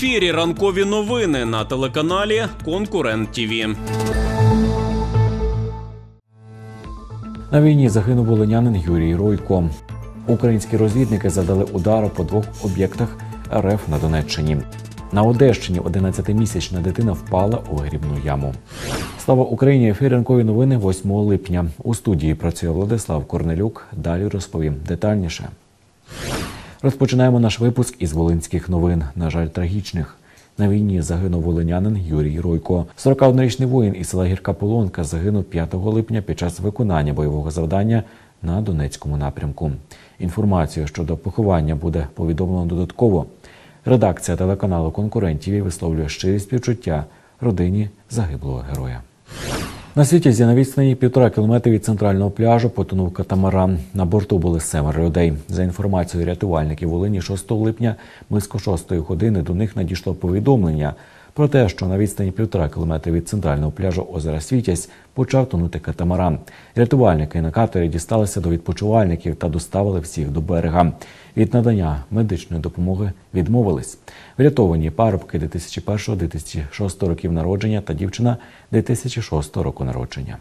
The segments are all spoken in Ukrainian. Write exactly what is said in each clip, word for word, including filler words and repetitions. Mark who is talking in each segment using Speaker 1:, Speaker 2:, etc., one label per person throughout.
Speaker 1: ефірі ранкові новини на телеканалі «Конкурент ТІВІ».
Speaker 2: На війні загинув волинянин Юрій Ройко. Українські розвідники завдали удару по двох об'єктах ер еф на Донеччині. На Одещині одинадцятимісячна дитина впала у вигрібну яму. Слава Україні! Ефір ранкові новини восьмого липня. У студії працює Владислав Корнелюк. Далі розповім детальніше. Розпочинаємо наш випуск із волинських новин, на жаль, трагічних. На війні загинув волинянин Юрій Ройко. сорокаоднорічний воїн із села Гірка Полонка загинув п'ятого липня під час виконання бойового завдання на Донецькому напрямку. Інформацію щодо поховання буде повідомлено додатково. Редакція телеканалу «Конкурент ТІВІ» висловлює щирі співчуття родині загиблого героя. На Світязі на відстані півтора кілометри від центрального пляжу потонув катамаран. На борту були семеро людей. За інформацією рятувальників Волині, шостого липня близько шостої години до них надійшло повідомлення про те, що на відстані півтора кілометри від центрального пляжу озера Світязь почав тонути катамаран. Рятувальники на катері дісталися до відпочивальників та доставили всіх до берега. Від надання медичної допомоги відмовились. Врятовані парубки дві тисячі першого - дві тисячі шостого років народження та дівчина дві тисячі шостого року народження.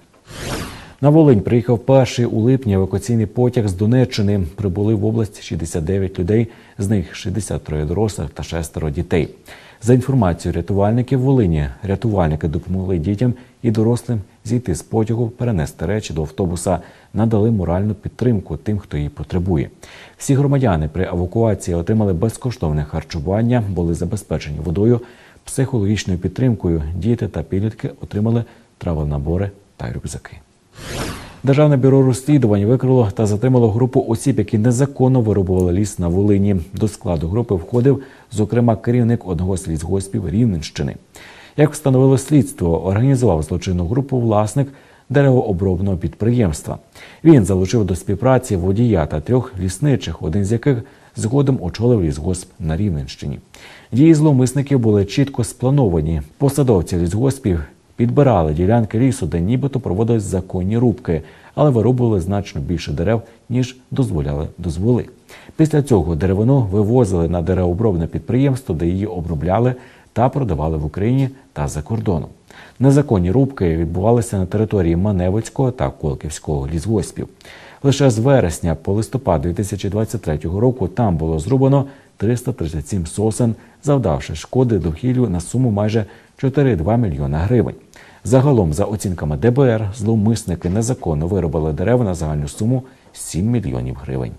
Speaker 2: На Волинь приїхав перший у липні евакуаційний потяг з Донеччини. Прибули в область шістдесят дев'ять людей, з них шістдесят три дорослих та шестеро дітей. За інформацією рятувальників Волині, рятувальники допомогли дітям і дорослим зійти з потягу, перенести речі до автобуса, надали моральну підтримку тим, хто її потребує. Всі громадяни при евакуації отримали безкоштовне харчування, були забезпечені водою, психологічною підтримкою. Діти та підлітки отримали травонабори та рюкзаки. Державне бюро розслідувань викрило та затримало групу осіб, які незаконно вирубували ліс на Волині. До складу групи входив, зокрема, керівник одного з лісгоспів Рівненщини. Як встановило слідство, організував злочинну групу власник деревообробного підприємства. Він залучив до співпраці водія та трьох лісничих, один з яких згодом очолив лісгосп на Рівненщині. Дії зловмисників були чітко сплановані. Посадовці лісгоспів підбирали ділянки лісу, де нібито проводились законні рубки, але вирубували значно більше дерев, ніж дозволяли дозволи. Після цього деревину вивозили на деревообробне підприємство, де її обробляли та продавали в Україні та за кордоном. Незаконні рубки відбувалися на території Маневицького та Колківського лісгоспів. Лише з вересня по листопад дві тисячі двадцять третього року там було зрубано триста тридцять сім сосен, завдавши шкоди довкіллю на суму майже чотири цілих дві десятих мільйона гривень. Загалом, за оцінками де бе ер, зловмисники незаконно вирубали дерева на загальну суму сім мільйонів гривень.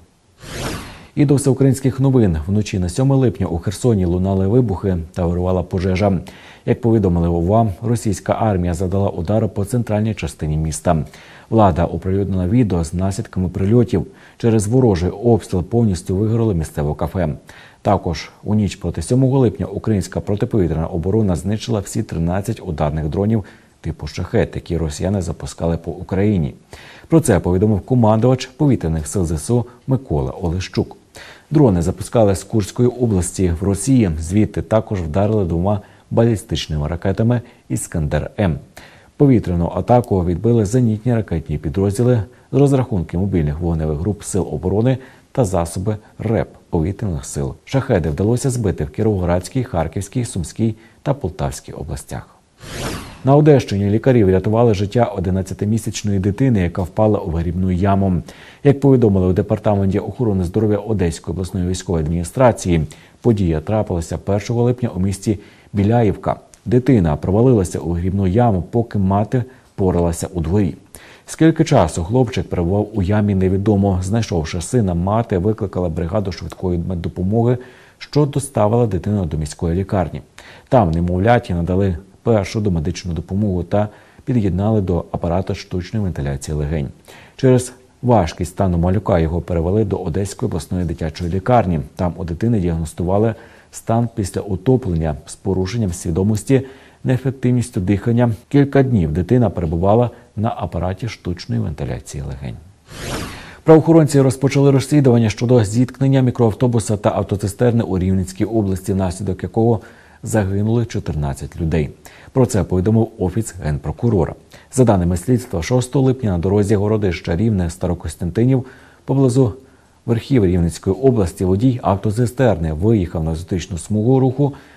Speaker 2: І до всеукраїнських новин. Вночі на сьоме липня у Херсоні лунали вибухи та вирувала пожежа. Як повідомили ОВА, російська армія завдала удару по центральній частині міста. Влада оприлюднила відео з наслідками прильотів. Через ворожий обстріл повністю вигоріло місцеве кафе. Також у ніч проти сьомого липня українська протиповітряна оборона знищила всі тринадцять ударних дронів типу «Шахет», які росіяни запускали по Україні. Про це повідомив командувач повітряних сил зе се у Микола Олещук. Дрони запускали з Курської області в Росії. Звідти також вдарили двома балістичними ракетами «Іскандер-М». Повітряну атаку відбили зенітні ракетні підрозділи з розрахунки мобільних вогневих груп Сил оборони та засоби РЕП повітряних сил. Шахеди вдалося збити в Кіровоградській, Харківській, Сумській та Полтавській областях. На Одещині лікарі врятували життя одинадцятимісячної дитини, яка впала у вигрібну яму. Як повідомили у Департаменті охорони здоров'я Одеської обласної військової адміністрації, подія трапилася першого липня у місті Біляївка. Дитина провалилася у вигрібну яму, поки мати поралася у дворі. Скільки часу хлопчик перебував у ямі, невідомо. Знайшовши сина, мати викликала бригаду швидкої меддопомоги, що доставила дитину до міської лікарні. Там немовляті надали першу домедичну допомогу та під'єднали до апарату штучної вентиляції легень. Через важкість стану малюка його перевели до Одеської обласної дитячої лікарні. Там у дитини діагностували стан після утоплення з порушенням свідомості, неефективністю дихання. Кілька днів дитина перебувала на апараті штучної вентиляції легень. Правоохоронці розпочали розслідування щодо зіткнення мікроавтобуса та автоцистерни у Рівненській області, внаслідок якого загинули чотирнадцять людей. Про це повідомив Офіс Генпрокурора. За даними слідства, шостого липня на дорозі Городища Рівне Старокостянтинів поблизу верхів Рівненської області водій автоцистерни виїхав на зустрічну смугу руху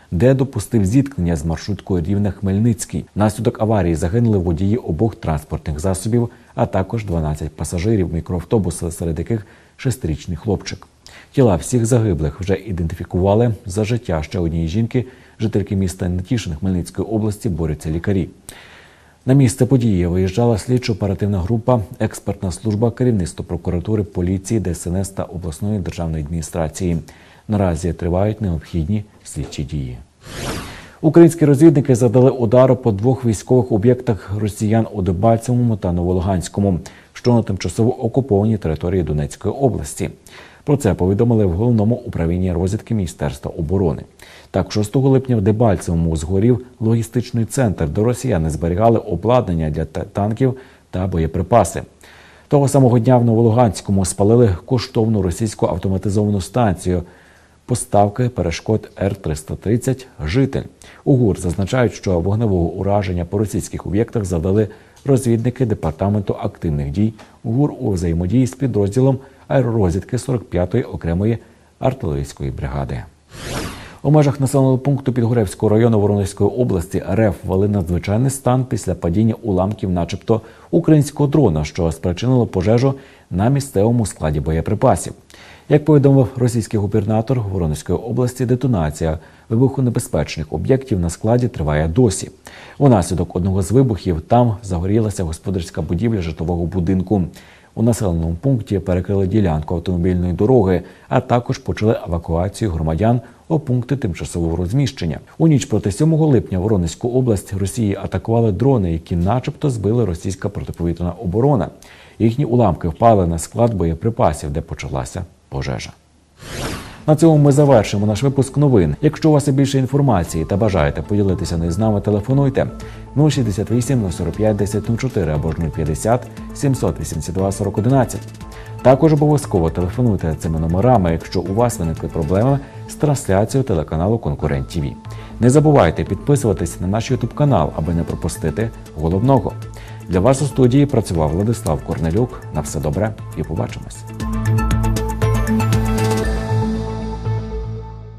Speaker 2: де допустив зіткнення з маршруткою Рівне-Хмельницький. Внаслідок аварії загинули водії обох транспортних засобів, а також дванадцять пасажирів мікроавтобуса, серед яких шестирічний хлопчик. Тіла всіх загиблих вже ідентифікували. За життя ще однієї жінки, жительки міста Нетішин Хмельницької області, борються лікарі. На місце події виїжджала слідчо-оперативна група, експертна служба, керівництво прокуратури, поліції, Де Ес Ен Ес та обласної державної адміністрації. Наразі тривають необхідні слідчі дії. Українські розвідники завдали удару по двох військових об'єктах росіян у Дебальцевому та Новолуганському, що на тимчасово окупованій території Донецької області. Про це повідомили в Головному управлінні розвідки Міністерства оборони. Так, шостого липня в Дебальцевому згорів логістичний центр, де росіяни зберігали обладнання для танків та боєприпаси. Того самого дня в Новолуганському спалили коштовну російську автоматизовану станцію поставки перешкод Р триста тридцять «Житель». У ГУР зазначають, що вогневого ураження по російських об'єктах завдали розвідники Департаменту активних дій ГУР у взаємодії з підрозділом аеророзвідки сорок п'ятої окремої артилерійської бригади. У межах населеного пункту Підгоревського району Воронезької області РФ ввели надзвичайний стан після падіння уламків начебто українського дрона, що спричинило пожежу на місцевому складі боєприпасів. Як повідомив російський губернатор Воронезької області, детонація вибухонебезпечних об'єктів на складі триває досі. Унаслідок одного з вибухів там загорілася господарська будівля житлового будинку. У населеному пункті перекрили ділянку автомобільної дороги, а також почали евакуацію громадян у пункти тимчасового розміщення. У ніч проти сьомого липня Воронезьку область Росії атакували дрони, які начебто збили російська протиповітряна оборона. Їхні уламки впали на склад боєприпасів, де почалася пожежа. На цьому ми завершимо наш випуск новин. Якщо у вас є більше інформації та бажаєте поділитися нею з нами, телефонуйте нуль шістдесят вісім нуль сорок п'ять десять нуль чотири або ж нуль п'ятдесят сімсот вісімдесят два сорок одинадцять. Також обов'язково телефонуйте цими номерами, якщо у вас виникли проблеми з трансляцією телеканалу «Конкурент ТІВІ». Не забувайте підписуватися на наш ютуб канал, аби не пропустити головного. Для вас у студії працював Владислав Корнелюк. На все добре і побачимось.